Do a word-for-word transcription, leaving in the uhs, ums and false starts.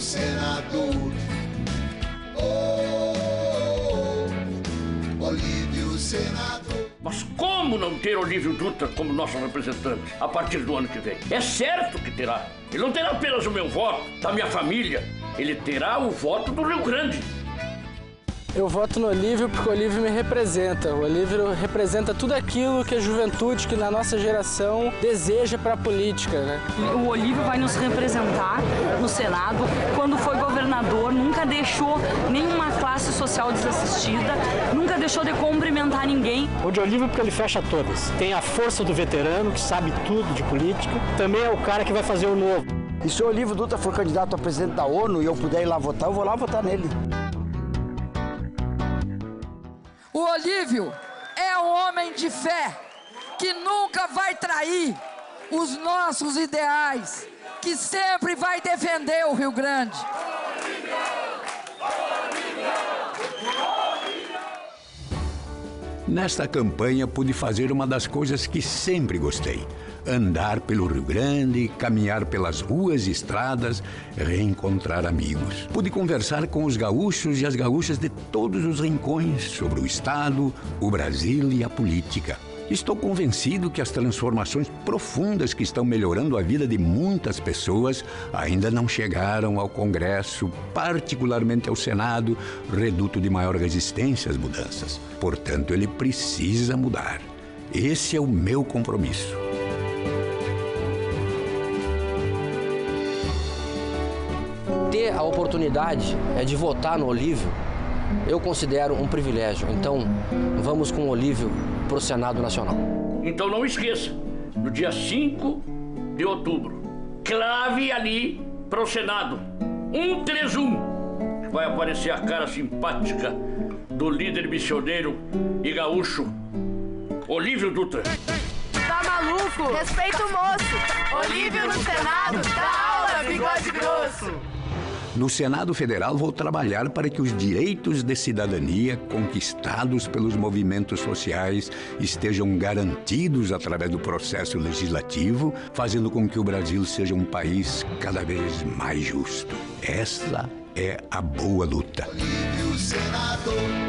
senador. Oh, Olívio senador. Mas como não ter Olívio Dutra como nosso representante a partir do ano que vem? É certo que terá. Ele não terá apenas o meu voto, da minha família. Ele terá o voto do Rio Grande. Eu voto no Olívio porque o Olívio me representa. O Olívio representa tudo aquilo que a juventude, que na nossa geração, deseja para a política, né? O Olívio vai nos representar no Senado. Quando foi governador, nunca deixou nenhuma classe social desassistida, nunca deixou de cumprimentar ninguém. O de Olívio porque ele fecha todas. Tem a força do veterano, que sabe tudo de política. Também é o cara que vai fazer o novo. E se o Olívio Dutra for candidato a presidente da ONU e eu puder ir lá votar, eu vou lá votar nele. O Olívio é um homem de fé que nunca vai trair os nossos ideais, que sempre vai defender o Rio Grande. Nesta campanha pude fazer uma das coisas que sempre gostei: andar pelo Rio Grande, caminhar pelas ruas e estradas, reencontrar amigos. Pude conversar com os gaúchos e as gaúchas de todos os rincões sobre o Estado, o Brasil e a política. Estou convencido que as transformações profundas que estão melhorando a vida de muitas pessoas ainda não chegaram ao Congresso, particularmente ao Senado, reduto de maior resistência às mudanças. Portanto, ele precisa mudar. Esse é o meu compromisso. Ter a oportunidade é de votar no Olívio, eu considero um privilégio. Então, vamos com o Olívio para o Senado Nacional. Então não esqueça, no dia cinco de outubro, clave ali para o Senado, um três um. Vai aparecer a cara simpática do líder missioneiro e gaúcho, Olívio Dutra. Tá maluco? Respeita o moço. Olívio no Senado, dá aula, bigode grosso. No Senado Federal, vou trabalhar para que os direitos de cidadania conquistados pelos movimentos sociais estejam garantidos através do processo legislativo, fazendo com que o Brasil seja um país cada vez mais justo. Essa é a boa luta. Olívio senador.